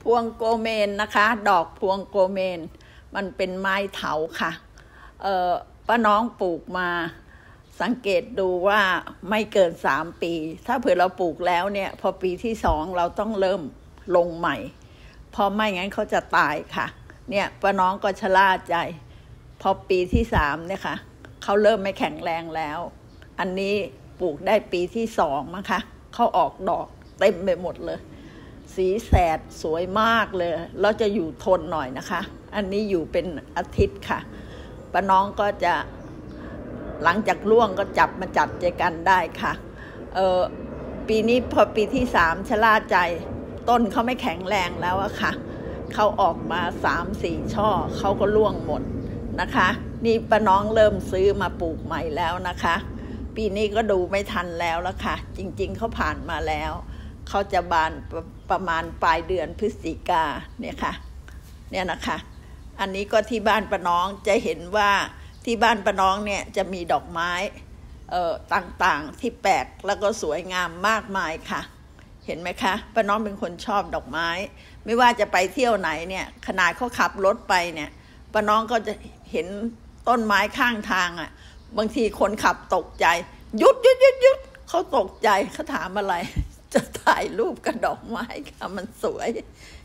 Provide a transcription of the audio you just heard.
วงโกเมนนะคะดอกพวงโกเมนมันเป็นไม้เถาค่ะป้าน้องปลูกมาสังเกตดูว่าไม่เกิน3 ปีถ้าเผื่อเราปลูกแล้วเนี่ยพอปีที่2เราต้องเริ่มลงใหม่เพราะไม่งั้นเขาจะตายค่ะเนี่ยป้าน้องก็ชะล่าใจพอปีที่3เนี่ยค่ะเขาเริ่มไม่แข็งแรงแล้วอันนี้ปลูกได้ปีที่2มั้งคะเขาออกดอกเต็มไปหมดเลยสีแสดสวยมากเลยแล้วจะอยู่ทนหน่อยนะคะอันนี้อยู่เป็นอาทิตย์ค่ะป้าน้องก็จะหลังจากร่วงก็จับมาจัดใจกันได้ค่ะปีนี้พอปีที่3ชะล่าใจต้นเขาไม่แข็งแรงแล้วอะค่ะเขาออกมา3-4 ช่อเขาก็ร่วงหมดนะคะนี่ป้าน้องเริ่มซื้อมาปลูกใหม่แล้วนะคะปีนี้ก็ดูไม่ทันแล้วละค่ะจริงๆเขาผ่านมาแล้วเขาจะบานประมาณปลายเดือนพฤศจิกาเนี่ยค่ะเนี่ยนะคะอันนี้ก็ที่บ้านป้าน้องจะเห็นว่าที่บ้านป้าน้องเนี่ยจะมีดอกไม้ต่างๆที่แปลกแล้วก็สวยงามมากมายค่ะเห็นไหมคะป้าน้องเป็นคนชอบดอกไม้ไม่ว่าจะไปเที่ยวไหนเนี่ยขนาดเขาขับรถไปเนี่ยป้าน้องก็จะเห็นต้นไม้ข้างทางอ่ะบางทีคนขับตกใจหยุดเขาตกใจเขาถามอะไรจะถ่ายรูปกับดอกไม้ค่ะมันสวย